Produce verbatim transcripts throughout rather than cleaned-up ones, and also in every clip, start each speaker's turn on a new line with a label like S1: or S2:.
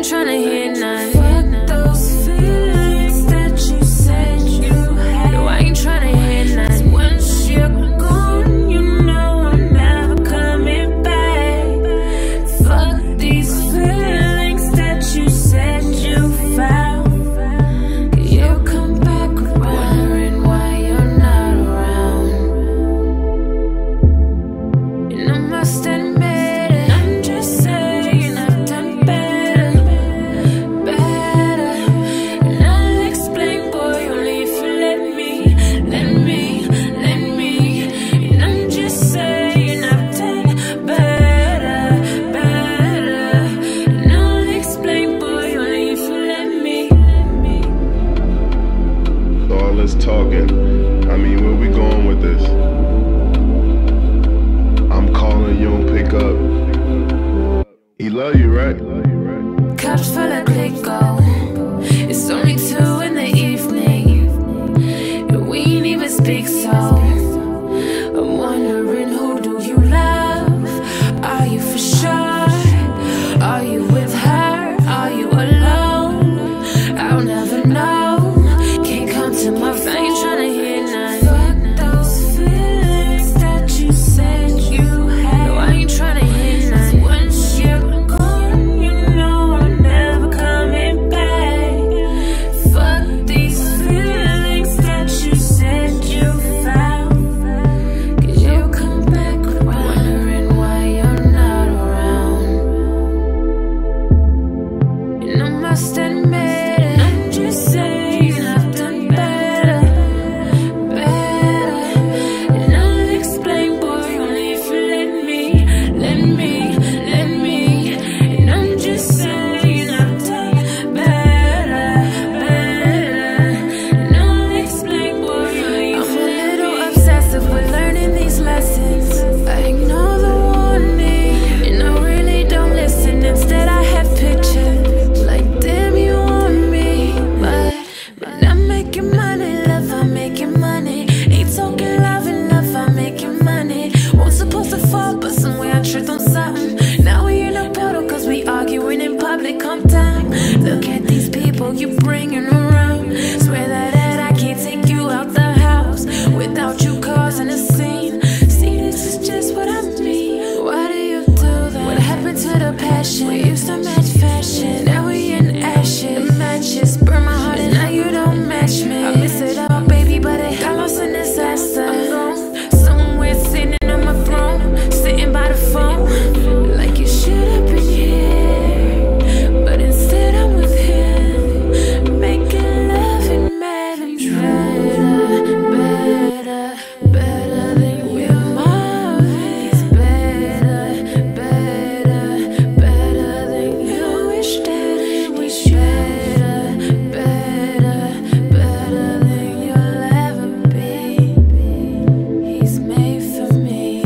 S1: ain't tryna hear none. Fuck those feelings that you said you had. No, I ain't tryna hear none. Once you're gone, you know I'm never coming back. Fuck these feelings that you said you found. You'll come back wondering why you're not around. And I must admit it, I'm just saying I've done better, better. And I'll explain, boy, only if you let me, let me, let me. And I'm just saying I've done better, better. And I'll explain, boy, only if you let me.
S2: So all this talking, I mean, where we going with this? I'm calling, you don't pick up. He love you, right?
S1: Cups full of Clicquot. It's only two in the evening, and we ain't even speak, so I'm wondering, who do you love? Are you for sure? Are you with her? Are you alone? I'll never know. Can't come to my phone. I ain't tryna hear none. Fuck those feelings that you said you had. No, I ain't tryna hear none. Once you're gone, you know I'm never coming back. Fuck these feelings that you said you found. Cause you'll come back wondering why you're not around. And I must admit it, I'm just saying I've done better, better. And I'll explain, boy, only if you let me, let me, let me. And I'm just saying I've done better, better. And I'll explain, boy, only if you let me. I'm a little obsessive with learning these lessons. I ignore the warning, and I really don't listen. Instead I have pictures like, damn, you want me, but but I'm making money, love, I'm making money. Ain't talking love and love, I'm making money. Won't supposed to fall, but somewhere I tripped on something. Now we in a puddle cause we arguing in public. Calm down, look at these people you bringing around. Swear that, that I can't take you out the house without you causing a scene. See, this is just what I mean. Why do you do that? What happened to the passion? We used to match fashion, now we in ashes. Matches burn my heart and now you don't match me. I miss it all, baby, but it got lost in disaster. I'm gone, somewhere sitting on my throne, sitting by the phone, like you should have been here, but instead I'm with him, making love and mad and better, better, better than we're Marvin's. Better, better, better than you wish that it was better, better, better than you'll ever be. He's made for me.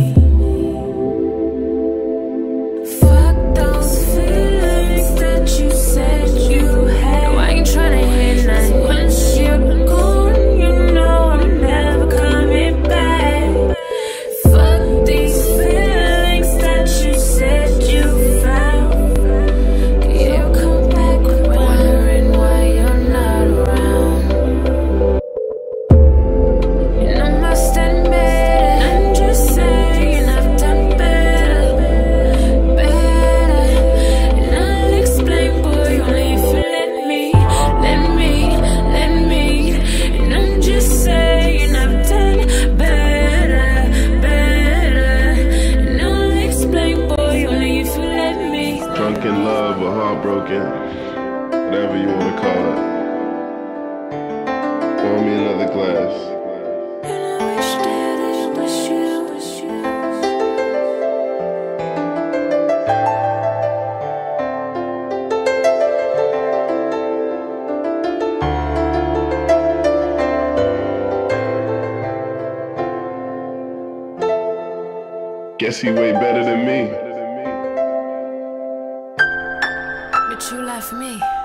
S1: Fuck those feelings that you said you had. No, I ain't tryna hear none. Once you're gone, you know I'm never coming back. Fuck these feelings that you said you found. You'll come back wondering why you're not around. And I must admit it, I'm just saying I've done better, better. And I'll explain, boy, only if you let me, let me, let me. And I'm just saying I've done better, better. And I'll explain, boy, only if you let me.
S2: Drunk in love or heartbroken, whatever you want to call it. Pour me another glass.
S1: And I wish that it was you, was you.
S2: Guess he way better than me.
S1: But you left me.